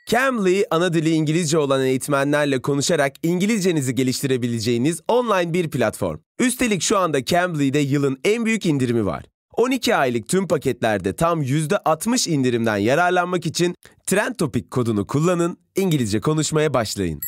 Cambly, ana dili İngilizce olan eğitmenlerle konuşarak İngilizcenizi geliştirebileceğiniz online bir platform. Üstelik şu anda Cambly'de yılın en büyük indirimi var. 12 aylık tüm paketlerde tam %60 indirimden yararlanmak için TrendTopic kodunu kullanın, İngilizce konuşmaya başlayın.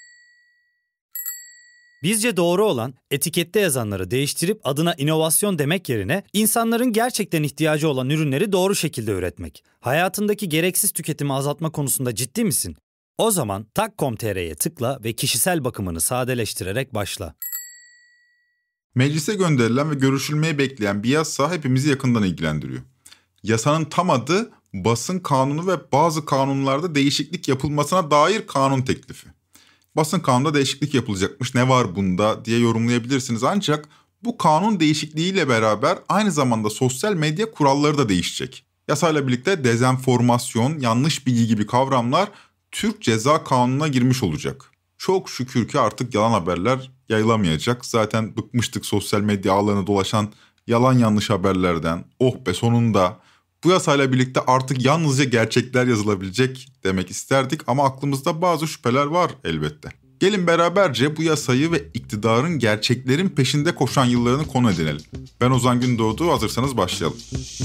Bizce doğru olan etikette yazanları değiştirip adına inovasyon demek yerine insanların gerçekten ihtiyacı olan ürünleri doğru şekilde üretmek. Hayatındaki gereksiz tüketimi azaltma konusunda ciddi misin? O zaman tak.com.tr'ye tıkla ve kişisel bakımını sadeleştirerek başla. Meclise gönderilen ve görüşülmeyi bekleyen bir yasa hepimizi yakından ilgilendiriyor. Yasanın tam adı Basın Kanunu ve bazı kanunlarda değişiklik yapılmasına dair kanun teklifi. Basın kanununda değişiklik yapılacakmış, ne var bunda diye yorumlayabilirsiniz. Ancak bu kanun değişikliğiyle beraber aynı zamanda sosyal medya kuralları da değişecek. Yasayla birlikte dezenformasyon, yanlış bilgi gibi kavramlar Türk Ceza Kanunu'na girmiş olacak. Çok şükür ki artık yalan haberler yayılamayacak. Zaten bıkmıştık sosyal medya ağlarına dolaşan yalan yanlış haberlerden. Oh be, sonunda. Bu yasayla birlikte artık yalnızca gerçekler yazılabilecek demek isterdik ama aklımızda bazı şüpheler var elbette. Gelin beraberce bu yasayı ve iktidarın gerçeklerin peşinde koşan yıllarını konu edinelim. Ben Ozan Gündoğdu, hazırsanız başlayalım.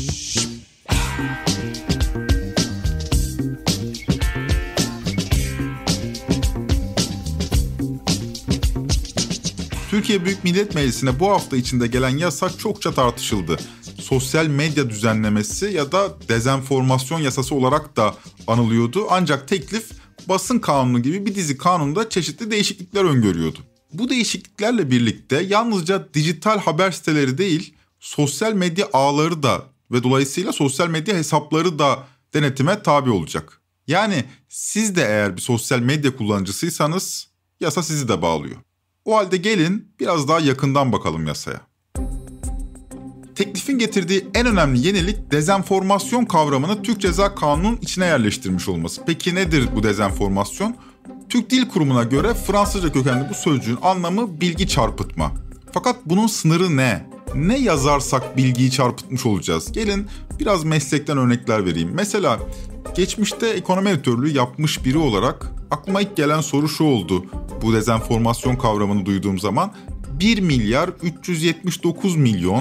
Türkiye Büyük Millet Meclisi'ne bu hafta içinde gelen yasa çokça tartışıldı. Sosyal medya düzenlemesi ya da dezenformasyon yasası olarak da anılıyordu. Ancak teklif basın kanunu gibi bir dizi kanunda çeşitli değişiklikler öngörüyordu. Bu değişikliklerle birlikte yalnızca dijital haber siteleri değil, sosyal medya ağları da ve dolayısıyla sosyal medya hesapları da denetime tabi olacak. Yani siz de eğer bir sosyal medya kullanıcısıysanız yasa sizi de bağlıyor. O halde gelin biraz daha yakından bakalım yasaya. Teklifin getirdiği en önemli yenilik dezenformasyon kavramını Türk Ceza Kanunu'nun içine yerleştirmiş olması. Peki nedir bu dezenformasyon? Türk Dil Kurumu'na göre Fransızca kökenli bu sözcüğün anlamı bilgi çarpıtma. Fakat bunun sınırı ne? Ne yazarsak bilgiyi çarpıtmış olacağız? Gelin biraz meslekten örnekler vereyim. Mesela geçmişte ekonomi editörlüğü yapmış biri olarak aklıma ilk gelen soru şu oldu. Bu dezenformasyon kavramını duyduğum zaman 1 milyar 379 milyon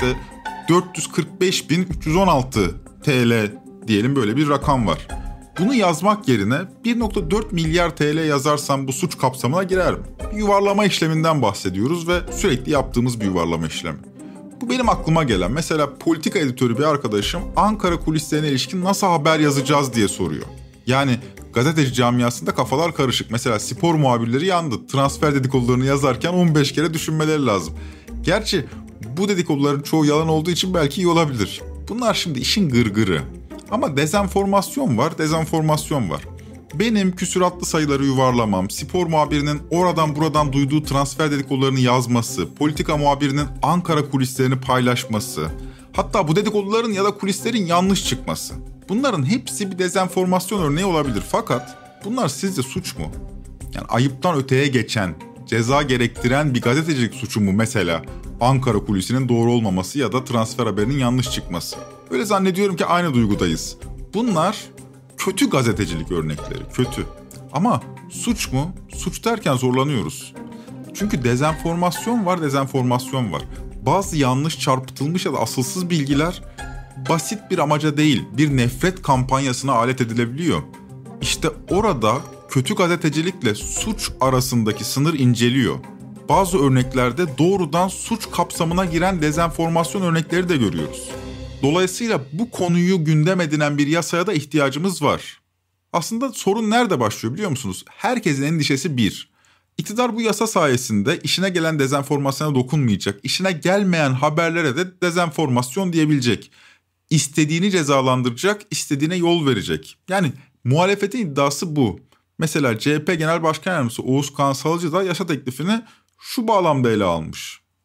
445 bin 316 TL diyelim, böyle bir rakam var. Bunu yazmak yerine 1.4 milyar TL yazarsam bu suç kapsamına girer mi? Bir yuvarlama işleminden bahsediyoruz ve sürekli yaptığımız bir yuvarlama işlemi. Bu benim aklıma gelen, mesela politika editörü bir arkadaşım Ankara kulislerine ilişkin nasıl haber yazacağız diye soruyor. Yani gazeteci camiasında kafalar karışık. Mesela spor muhabirleri yandı. Transfer dedikodularını yazarken 15 kere düşünmeleri lazım. Gerçi bu dedikoduların çoğu yalan olduğu için belki iyi olabilir. Bunlar şimdi işin gırgırı. Ama dezenformasyon var. Benim küsuratlı sayıları yuvarlamam, spor muhabirinin oradan buradan duyduğu transfer dedikodularını yazması, politika muhabirinin Ankara kulislerini paylaşması, hatta bu dedikoduların ya da kulislerin yanlış çıkması. Bunların hepsi bir dezenformasyon örneği olabilir. Fakat bunlar sizce suç mu? Yani ayıptan öteye geçen, ceza gerektiren bir gazetecilik suçu mu mesela? Ankara kulisinin doğru olmaması ya da transfer haberinin yanlış çıkması. Öyle zannediyorum ki aynı duygudayız. Bunlar kötü gazetecilik örnekleri, kötü. Ama suç mu? Suç derken zorlanıyoruz. Çünkü dezenformasyon var. Bazı yanlış, çarpıtılmış ya da asılsız bilgiler basit bir amaca değil, bir nefret kampanyasına alet edilebiliyor. İşte orada kötü gazetecilikle suç arasındaki sınır inceliyor. Bazı örneklerde doğrudan suç kapsamına giren dezenformasyon örnekleri de görüyoruz. Dolayısıyla bu konuyu gündem edinen bir yasaya da ihtiyacımız var. Aslında sorun nerede başlıyor biliyor musunuz? Herkesin endişesi bir. İktidar bu yasa sayesinde işine gelen dezenformasyona dokunmayacak, işine gelmeyen haberlere de dezenformasyon diyebilecek. İstediğini cezalandıracak, istediğine yol verecek. Yani muhalefetin iddiası bu. Mesela CHP Genel Başkan Yardımcısı Oğuz Kağan Salıcı da yasa teklifini şu bağlamda ele almış.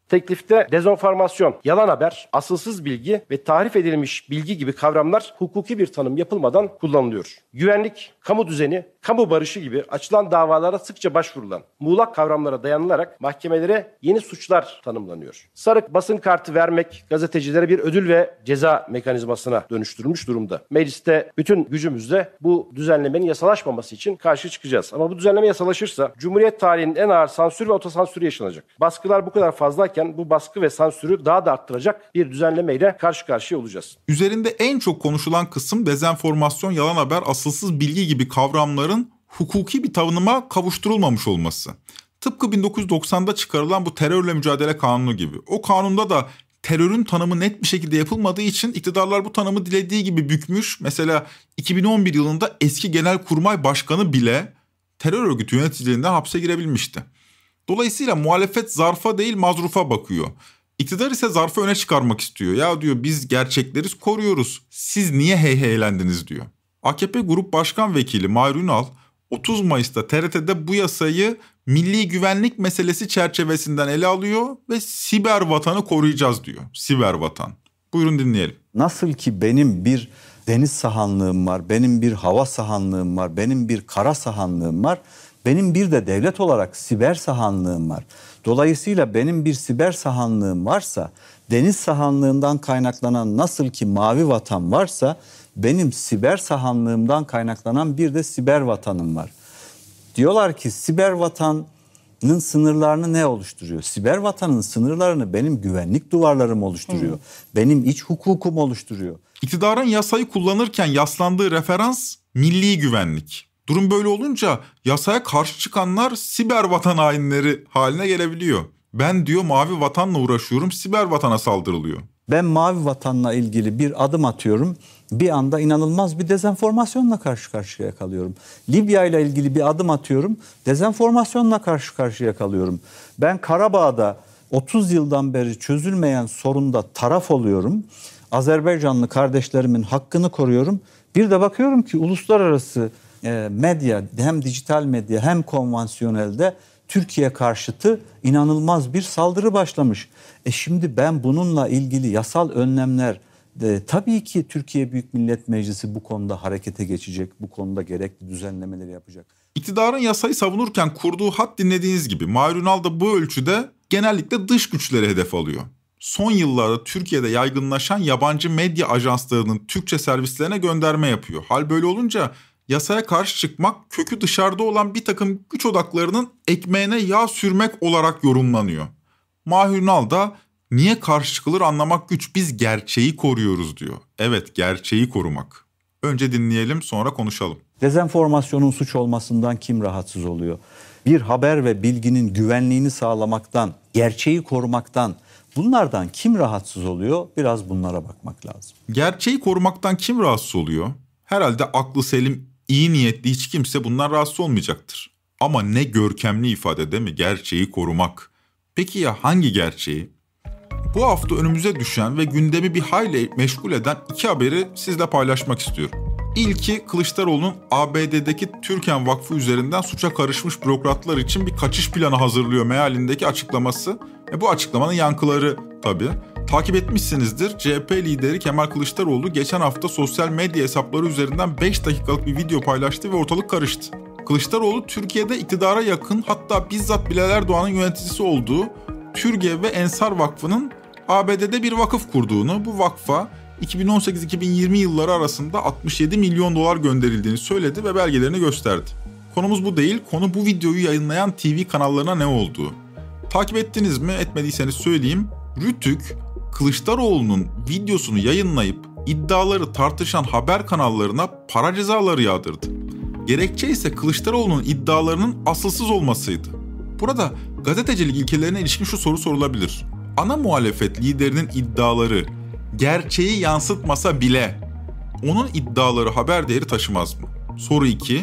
Teklifte dezenformasyon, yalan haber, asılsız bilgi ve tahrif edilmiş bilgi gibi kavramlar hukuki bir tanım yapılmadan kullanılıyor. Güvenlik, kamu düzeni, kamu barışı gibi açılan davalara sıkça başvurulan muğlak kavramlara dayanılarak mahkemelere yeni suçlar tanımlanıyor. Sarık basın kartı vermek gazetecilere bir ödül ve ceza mekanizmasına dönüştürülmüş durumda. Mecliste bütün gücümüzle bu düzenlemenin yasalaşmaması için karşı çıkacağız. Ama bu düzenleme yasalaşırsa Cumhuriyet tarihinin en ağır sansür ve otosansürü yaşanacak. Baskılar bu kadar fazlayken bu baskı ve sansürü daha da arttıracak bir düzenlemeyle karşı karşıya olacağız. Üzerinde en çok konuşulan kısım dezenformasyon, yalan haber, asılsız bilgi gibi kavramların hukuki bir tanıma kavuşturulmamış olması. Tıpkı 1990'da çıkarılan bu terörle mücadele kanunu gibi. O kanunda da terörün tanımı net bir şekilde yapılmadığı için iktidarlar bu tanımı dilediği gibi bükmüş. Mesela 2011 yılında eski Genelkurmay Başkanı bile terör örgütü yöneticiliğinden hapse girebilmişti. Dolayısıyla muhalefet zarfa değil mazrufa bakıyor. İktidar ise zarfı öne çıkarmak istiyor. Ya diyor biz gerçekleri koruyoruz. Siz niye heyheylendiniz diyor. AKP Grup Başkan Vekili Mahir Ünal 30 Mayıs'ta TRT'de bu yasayı milli güvenlik meselesi çerçevesinden ele alıyor ve siber vatanı koruyacağız diyor. Siber vatan. Buyurun dinleyelim. Nasıl ki benim bir deniz sahanlığım var, benim bir hava sahanlığım var, benim bir kara sahanlığım var, benim bir de devlet olarak siber sahanlığım var. Dolayısıyla benim bir siber sahanlığım varsa, deniz sahanlığından kaynaklanan nasıl ki mavi vatan varsa, benim siber sahanlığımdan kaynaklanan bir de siber vatanım var. Diyorlar ki siber vatanın sınırlarını ne oluşturuyor? Siber vatanın sınırlarını benim güvenlik duvarlarım oluşturuyor. Benim iç hukukum oluşturuyor. İktidarın yasayı kullanırken yaslandığı referans milli güvenlik. Durum böyle olunca yasaya karşı çıkanlar siber vatan hainleri haline gelebiliyor. Ben diyor mavi vatanla uğraşıyorum, siber vatana saldırılıyor. Ben mavi vatanla ilgili bir adım atıyorum. Bir anda inanılmaz bir dezenformasyonla karşı karşıya kalıyorum. Libya ile ilgili bir adım atıyorum. Dezenformasyonla karşı karşıya kalıyorum. Ben Karabağ'da 30 yıldan beri çözülmeyen sorunda taraf oluyorum. Azerbaycanlı kardeşlerimin hakkını koruyorum. Bir de bakıyorum ki uluslararası medya, hem dijital medya hem konvansiyonelde Türkiye karşıtı inanılmaz bir saldırı başlamış. Şimdi ben bununla ilgili yasal önlemler tabii ki Türkiye Büyük Millet Meclisi bu konuda harekete geçecek, bu konuda gerekli düzenlemeleri yapacak. İktidarın yasayı savunurken kurduğu hat dinlediğiniz gibi Mahir Ünal da bu ölçüde genellikle dış güçleri hedef alıyor. Son yıllarda Türkiye'de yaygınlaşan yabancı medya ajanslarının Türkçe servislerine gönderme yapıyor. Hal böyle olunca yasaya karşı çıkmak kökü dışarıda olan bir takım güç odaklarının ekmeğine yağ sürmek olarak yorumlanıyor. Mahir Ünal da niye karşı çıkılır anlamak güç, biz gerçeği koruyoruz diyor. Evet, gerçeği korumak. Önce dinleyelim, sonra konuşalım. Dezenformasyonun suç olmasından kim rahatsız oluyor? Bir haber ve bilginin güvenliğini sağlamaktan, gerçeği korumaktan, bunlardan kim rahatsız oluyor? Biraz bunlara bakmak lazım. Gerçeği korumaktan kim rahatsız oluyor? Herhalde aklı selim, iyi niyetli hiç kimse bundan rahatsız olmayacaktır. Ama ne görkemli ifade değil mi? Gerçeği korumak. Peki ya hangi gerçeği? Bu hafta önümüze düşen ve gündemi bir hayli meşgul eden iki haberi sizle paylaşmak istiyorum. İlki Kılıçdaroğlu'nun ABD'deki Türken Vakfı üzerinden suça karışmış bürokratlar için bir kaçış planı hazırlıyor mealindeki açıklaması. Bu açıklamanın yankıları tabii. Takip etmişsinizdir. CHP lideri Kemal Kılıçdaroğlu geçen hafta sosyal medya hesapları üzerinden 5 dakikalık bir video paylaştı ve ortalık karıştı. Kılıçdaroğlu Türkiye'de iktidara yakın, hatta bizzat Bilal Erdoğan'ın yöneticisi olduğu Türgev ve Ensar Vakfı'nın ABD'de bir vakıf kurduğunu, bu vakfa 2018-2020 yılları arasında 67 milyon dolar gönderildiğini söyledi ve belgelerini gösterdi. Konumuz bu değil, konu bu videoyu yayınlayan TV kanallarına ne olduğu. Takip ettiniz mi? Etmediyseniz söyleyeyim. Rütük, Kılıçdaroğlu'nun videosunu yayınlayıp iddiaları tartışan haber kanallarına para cezaları yağdırdı. Gerekçe ise Kılıçdaroğlu'nun iddialarının asılsız olmasıydı. Burada gazetecilik ilkelerine ilişkin şu soru sorulabilir. Ana muhalefet liderinin iddiaları gerçeği yansıtmasa bile onun iddiaları haber değeri taşımaz mı? Soru 2.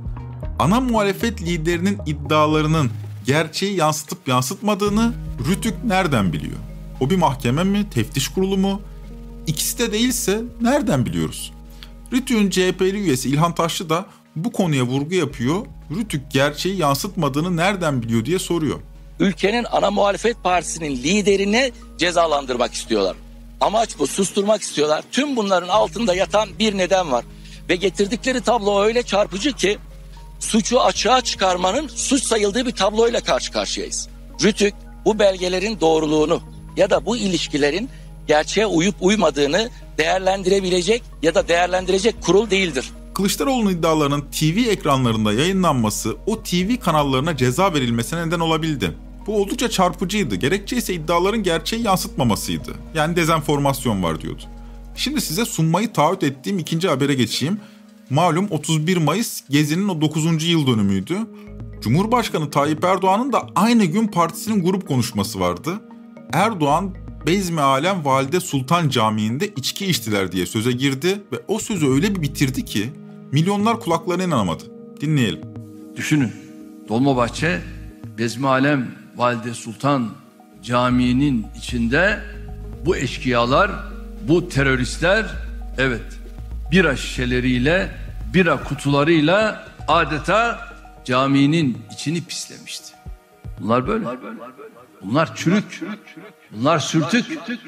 Ana muhalefet liderinin iddialarının gerçeği yansıtıp yansıtmadığını Rütük nereden biliyor? O bir mahkeme mi, teftiş kurulu mu? İkisi de değilse nereden biliyoruz? Rütük'ün CHP'li üyesi İlhan Taşçı da bu konuya vurgu yapıyor. Rütük gerçeği yansıtmadığını nereden biliyor diye soruyor. ülkenin ana muhalefet partisinin liderini cezalandırmak istiyorlar. Amaç bu, susturmak istiyorlar. Tüm bunların altında yatan bir neden var. Ve getirdikleri tablo öyle çarpıcı ki suçu açığa çıkarmanın suç sayıldığı bir tabloyla karşı karşıyayız. Rütük bu belgelerin doğruluğunu ya da bu ilişkilerin gerçeğe uyup uymadığını değerlendirebilecek ya da değerlendirecek kurul değildir. Kılıçdaroğlu'nun iddialarının TV ekranlarında yayınlanması o TV kanallarına ceza verilmesine neden olabildi. Bu oldukça çarpıcıydı. Gerekçe ise iddiaların gerçeği yansıtmamasıydı. Yani dezenformasyon var diyordu. Şimdi size sunmayı taahhüt ettiğim ikinci habere geçeyim. Malum 31 Mayıs Gezi'nin o 9. yıl dönümüydü. Cumhurbaşkanı Tayyip Erdoğan'ın da aynı gün partisinin grup konuşması vardı. Erdoğan, Bezmi Alem Valide Sultan Camii'nde içki içtiler diye söze girdi ve o sözü öyle bir bitirdi ki milyonlar kulaklarına inanamadı. Dinleyelim. Düşünün, Dolmabahçe, Bezmi Alem Valide Sultan Camii'nin içinde bu eşkıyalar, bu teröristler, evet, bira şişeleriyle, bira kutularıyla adeta caminin içini pislemişti. Bunlar böyle. Bunlar çürük. Bunlar sürtük.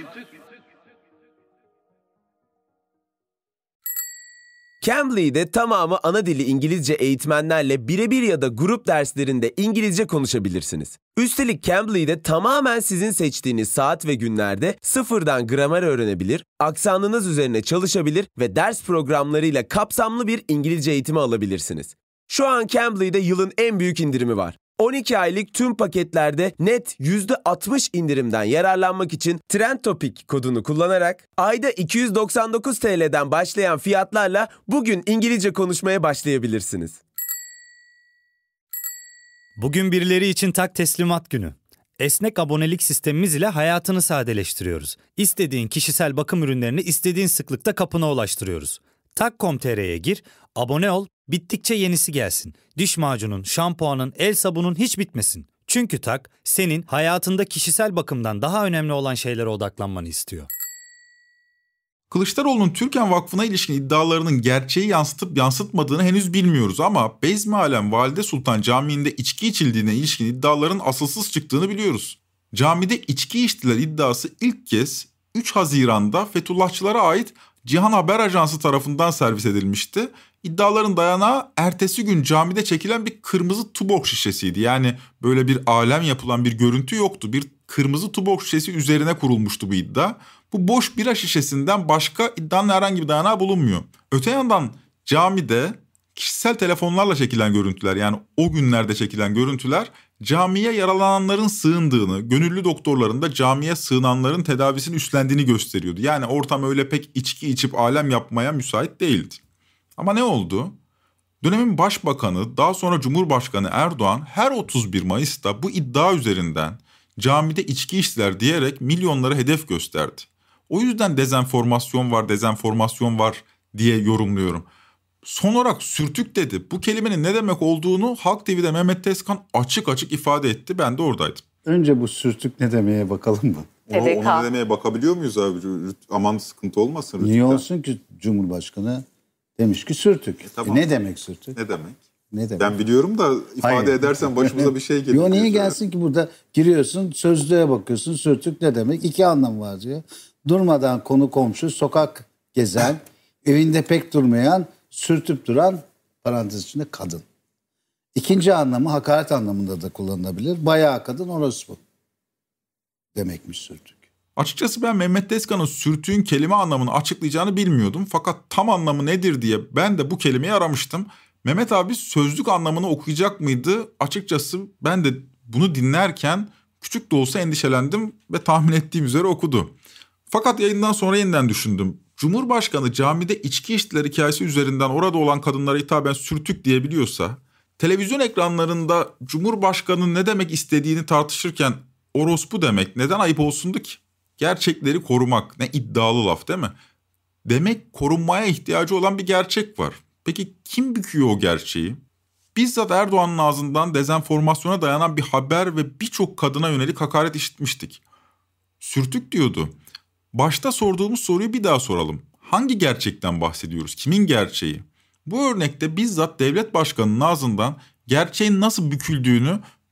Cambly'de tamamı ana dili İngilizce eğitmenlerle birebir ya da grup derslerinde İngilizce konuşabilirsiniz. Üstelik Cambly'de tamamen sizin seçtiğiniz saat ve günlerde sıfırdan gramer öğrenebilir, aksanınız üzerine çalışabilir ve ders programlarıyla kapsamlı bir İngilizce eğitimi alabilirsiniz. Şu an Cambly'de yılın en büyük indirimi var. 12 aylık tüm paketlerde net %60 indirimden yararlanmak için TrendTopic kodunu kullanarak ayda 299 TL'den başlayan fiyatlarla bugün İngilizce konuşmaya başlayabilirsiniz. Bugün birileri için tak teslimat günü. Esnek abonelik sistemimiz ile hayatını sadeleştiriyoruz. İstediğin kişisel bakım ürünlerini istediğin sıklıkta kapına ulaştırıyoruz. Tak.com.tr'ye gir, abone ol, bittikçe yenisi gelsin. Diş macunun, şampuanın, el sabunun hiç bitmesin. Çünkü Tak, senin hayatında kişisel bakımdan daha önemli olan şeylere odaklanmanı istiyor. Kılıçdaroğlu'nun Türken Vakfı'na ilişkin iddialarının gerçeği yansıtıp yansıtmadığını henüz bilmiyoruz ama Bezmi Alem Valide Sultan Camii'nde içki içildiğine ilişkin iddiaların asılsız çıktığını biliyoruz. Camide içki içtiler iddiası ilk kez 3 Haziran'da Fethullahçılara ait Cihan Haber Ajansı tarafından servis edilmişti. İddiaların dayanağı ertesi gün camide çekilen bir kırmızı tuborg şişesiydi. Yani böyle bir alem yapılan bir görüntü yoktu. Bir kırmızı tuborg şişesi üzerine kurulmuştu bu iddia. Bu boş bira şişesinden başka iddianın herhangi bir dayanağı bulunmuyor. Öte yandan camide kişisel telefonlarla çekilen görüntüler, yani o günlerde çekilen görüntüler camiye yaralananların sığındığını, gönüllü doktorların da camiye sığınanların tedavisini üstlendiğini gösteriyordu. Yani ortam öyle pek içki içip alem yapmaya müsait değildi. Ama ne oldu? Dönemin başbakanı, daha sonra Cumhurbaşkanı Erdoğan her 31 Mayıs'ta bu iddia üzerinden camide içki içtiler diyerek milyonlara hedef gösterdi. O yüzden dezenformasyon var diye yorumluyorum. Son olarak sürtük dedi. Bu kelimenin ne demek olduğunu Halk TV'de Mehmet Tezkan açık açık ifade etti. Ben de oradaydım. Önce bu sürtük ne demeye bakalım mı? Ona ne demeye bakabiliyor muyuz abi? Aman sıkıntı olmasın. Rütük'ten. Niye olsun ki Cumhurbaşkanı demiş ki sürtük. Tamam. Ne demek sürtük? Ne demek? Ne demek? Ben biliyorum da ifade edersen başımıza bir şey gelir. Yo, niye gelsin ki burada giriyorsun sözlüğe bakıyorsun sürtük ne demek? 2 anlam var diyor. Durmadan konu komşu sokak gezen evinde pek durmayan sürtüp duran parantez içinde kadın. İkinci anlamı hakaret anlamında da kullanılabilir. Bayağı kadın orospu demekmiş sürtük. Açıkçası ben Mehmet Tezkan'ın sürtüğün kelime anlamını açıklayacağını bilmiyordum. Fakat tam anlamı nedir diye ben de bu kelimeyi aramıştım. Mehmet abi sözlük anlamını okuyacak mıydı? Açıkçası ben de bunu dinlerken küçük de olsa endişelendim ve tahmin ettiğim üzere okudu. Fakat yayından sonra yeniden düşündüm. Cumhurbaşkanı camide içki içtiler hikayesi üzerinden orada olan kadınlara hitaben sürtük diyebiliyorsa, televizyon ekranlarında Cumhurbaşkanı'nın ne demek istediğini tartışırken orospu demek neden ayıp olsundu ki? Gerçekleri korumak ne iddialı laf değil mi? Demek korunmaya ihtiyacı olan bir gerçek var. Peki kim büküyor o gerçeği? Bizzat Erdoğan'ın ağzından dezenformasyona dayanan bir haber ve birçok kadına yönelik hakaret işitmiştik. Sürtük diyordu. Başta sorduğumuz soruyu bir daha soralım. Hangi gerçekten bahsediyoruz? Kimin gerçeği? Bu örnekte bizzat devlet başkanının ağzından gerçeğin nasıl büküldüğünü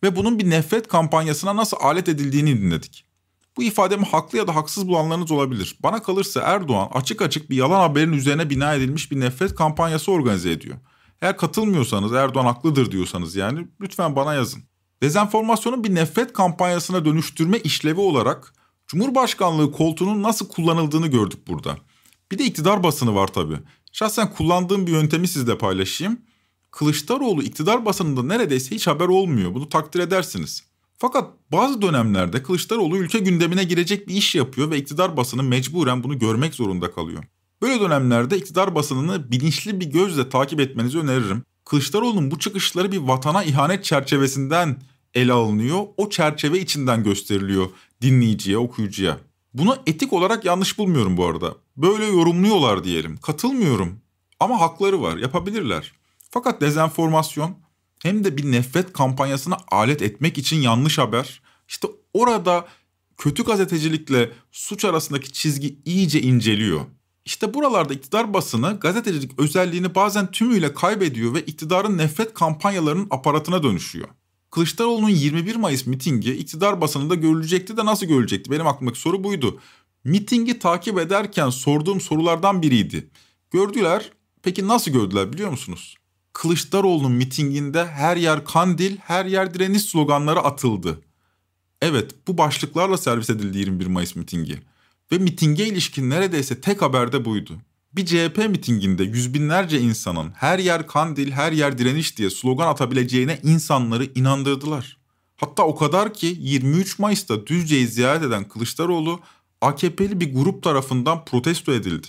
ve bunun bir nefret kampanyasına nasıl alet edildiğini dinledik. Bu ifademi haklı ya da haksız bulanlarınız olabilir. Bana kalırsa Erdoğan açık açık bir yalan haberin üzerine bina edilmiş bir nefret kampanyası organize ediyor. Eğer katılmıyorsanız, Erdoğan haklıdır diyorsanız yani lütfen bana yazın. Dezenformasyonun bir nefret kampanyasına dönüştürme işlevi olarak Cumhurbaşkanlığı koltuğunun nasıl kullanıldığını gördük burada. Bir de iktidar basını var tabii. Şahsen kullandığım bir yöntemi sizle paylaşayım. Kılıçdaroğlu iktidar basınında neredeyse hiç haber olmuyor. Bunu takdir edersiniz. Fakat bazı dönemlerde Kılıçdaroğlu ülke gündemine girecek bir iş yapıyor ve iktidar basını mecburen bunu görmek zorunda kalıyor. Böyle dönemlerde iktidar basınını bilinçli bir gözle takip etmenizi öneririm. Kılıçdaroğlu'nun bu çıkışları bir vatana ihanet çerçevesinden ele alınıyor. O çerçeve içinden gösteriliyor dinleyiciye, okuyucuya. Bunu etik olarak yanlış bulmuyorum bu arada. Böyle yorumluyorlar diyelim. Katılmıyorum. Ama hakları var, yapabilirler. Fakat dezenformasyon hem de bir nefret kampanyasına alet etmek için yanlış haber. İşte orada kötü gazetecilikle suç arasındaki çizgi iyice inceliyor. İşte buralarda iktidar basını gazetecilik özelliğini bazen tümüyle kaybediyor ve iktidarın nefret kampanyalarının aparatına dönüşüyor. Kılıçdaroğlu'nun 21 Mayıs mitingi iktidar basınında görülecekti de nasıl görülecekti? Benim aklımdaki soru buydu. Mitingi takip ederken sorduğum sorulardan biriydi. Gördüler, peki nasıl gördüler biliyor musunuz? Kılıçdaroğlu'nun mitinginde her yer kandil, her yer direniş sloganları atıldı. Evet, bu başlıklarla servis edildi 21 Mayıs mitingi. Ve mitinge ilişkin neredeyse tek haber de buydu. Bir CHP mitinginde yüz binlerce insanın her yer kandil, her yer direniş diye slogan atabileceğine insanları inandırdılar. Hatta o kadar ki 23 Mayıs'ta Düzce'yi ziyaret eden Kılıçdaroğlu AKP'li bir grup tarafından protesto edildi.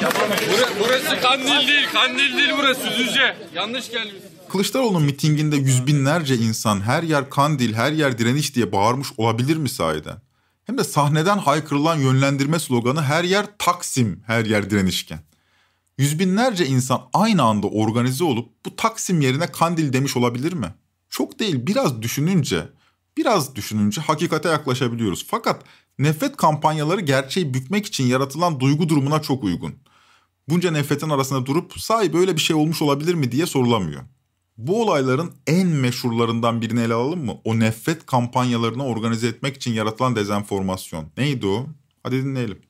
Burası kandil değil burası Düzce. Yanlış gelmiş. Kılıçdaroğlu'nun mitinginde yüz binlerce insan her yer kandil, her yer direniş diye bağırmış olabilir mi sahiden? Hem de sahneden haykırılan yönlendirme sloganı her yer Taksim, her yer direnişken. Yüz binlerce insan aynı anda organize olup bu Taksim yerine kandil demiş olabilir mi? Çok değil, biraz düşününce hakikate yaklaşabiliyoruz. Fakat nefret kampanyaları gerçeği bükmek için yaratılan duygu durumuna çok uygun. Bunca nefretin arasında durup sahi böyle bir şey olmuş olabilir mi diye sorulamıyor. Bu olayların en meşhurlarından birini ele alalım mı? O nefret kampanyalarını organize etmek için yaratılan dezenformasyon. Neydi o? Hadi dinleyelim.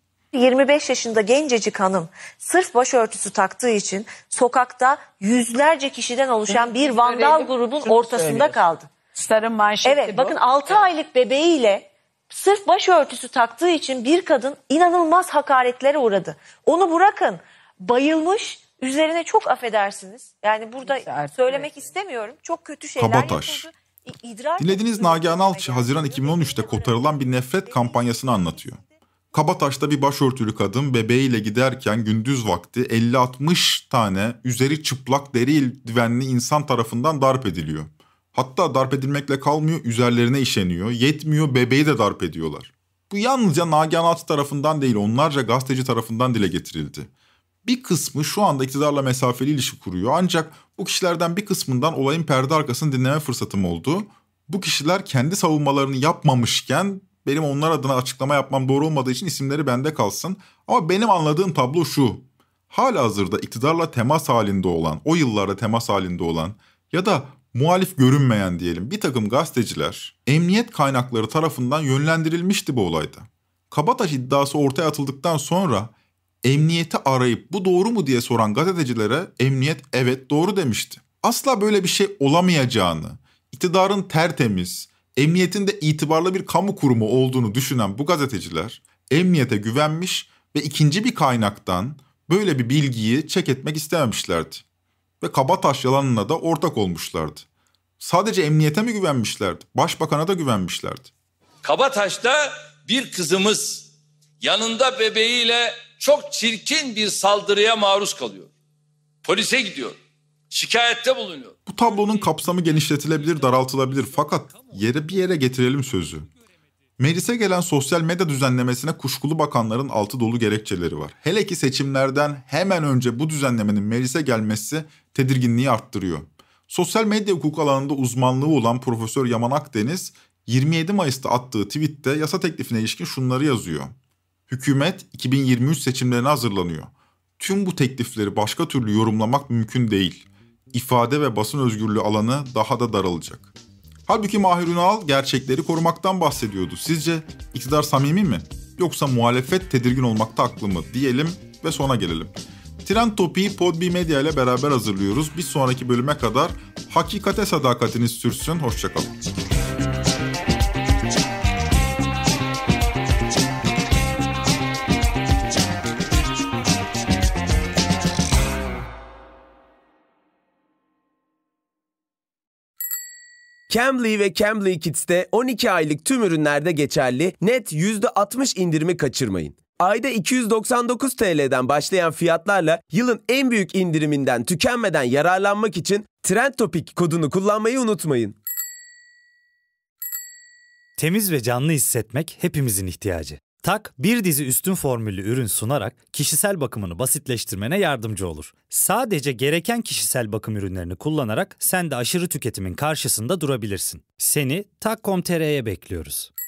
25 yaşında gencecik hanım sırf başörtüsü taktığı için sokakta yüzlerce kişiden oluşan bir vandal grubun ortasında kaldı. Star'ın manşeti evet, bu. bakın 6 aylık bebeğiyle sırf başörtüsü taktığı için bir kadın inanılmaz hakaretlere uğradı. Onu bırakın, bayılmış, üzerine çok affedersiniz. Yani burada söylemek istemiyorum. Çok kötü şeyler Kabataş. yapıldı. Dinlediğiniz Nagihan Alçı Haziran 2013'te kotarılan bir nefret kampanyasını anlatıyor. Kabataş'ta bir başörtülü kadın bebeğiyle giderken gündüz vakti 50-60 tane üzeri çıplak deri eldivenli insan tarafından darp ediliyor. Hatta darp edilmekle kalmıyor, üzerlerine işeniyor. Yetmiyor, bebeği de darp ediyorlar. Bu yalnızca Nagihan Alçı tarafından değil, onlarca gazeteci tarafından dile getirildi. Bir kısmı şu anda iktidarla mesafeli ilişki kuruyor. Ancak bu kişilerden bir kısmından olayın perde arkasını dinleme fırsatım oldu. Bu kişiler kendi savunmalarını yapmamışken benim onlar adına açıklama yapmam doğru olmadığı için isimleri bende kalsın. Ama benim anladığım tablo şu. Halihazırda iktidarla temas halinde olan, o yıllarda temas halinde olan ya da muhalif görünmeyen diyelim bir takım gazeteciler emniyet kaynakları tarafından yönlendirilmişti bu olayda. Kabataş iddiası ortaya atıldıktan sonra emniyeti arayıp bu doğru mu diye soran gazetecilere emniyet evet doğru demişti. Asla böyle bir şey olamayacağını, iktidarın tertemiz, emniyetin de itibarlı bir kamu kurumu olduğunu düşünen bu gazeteciler emniyete güvenmiş ve ikinci bir kaynaktan böyle bir bilgiyi çek etmek istememişlerdi. Ve Kabataş yalanına da ortak olmuşlardı. Sadece emniyete mi güvenmişlerdi? Başbakan'a da güvenmişlerdi. Kabataş'ta bir kızımız yanında bebeğiyle çok çirkin bir saldırıya maruz kalıyor. Polise gidiyor. Şikayette bulunuyor. Bu tablonun kapsamı genişletilebilir, daraltılabilir fakat bir yere getirelim sözü. Meclise gelen sosyal medya düzenlemesine kuşkulu bakanların altı dolu gerekçeleri var. Hele ki seçimlerden hemen önce bu düzenlemenin meclise gelmesi tedirginliği arttırıyor. Sosyal medya hukuk alanında uzmanlığı olan Profesör Yaman Akdeniz 27 Mayıs'ta attığı tweette yasa teklifine ilişkin şunları yazıyor. Hükümet 2023 seçimlerine hazırlanıyor. Tüm bu teklifleri başka türlü yorumlamak mümkün değil. İfade ve basın özgürlüğü alanı daha da daralacak. Halbuki Mahir Ünal gerçekleri korumaktan bahsediyordu. Sizce iktidar samimi mi? Yoksa muhalefet tedirgin olmakta haklı mı? Diyelim ve sona gelelim. Trend Topi'yi Podbi Medya ile beraber hazırlıyoruz. Bir sonraki bölüme kadar hakikate sadakatiniz sürsün. Hoşçakalın. Cambly ve Cambly Kids'te 12 aylık tüm ürünlerde geçerli net %60 indirimi kaçırmayın. Ayda 299 TL'den başlayan fiyatlarla yılın en büyük indiriminden tükenmeden yararlanmak için TrendTopic kodunu kullanmayı unutmayın. Temiz ve canlı hissetmek hepimizin ihtiyacı. Tak, bir dizi üstün formüllü ürün sunarak kişisel bakımını basitleştirmene yardımcı olur. Sadece gereken kişisel bakım ürünlerini kullanarak sen de aşırı tüketimin karşısında durabilirsin. Seni tak.com.tr'ye bekliyoruz.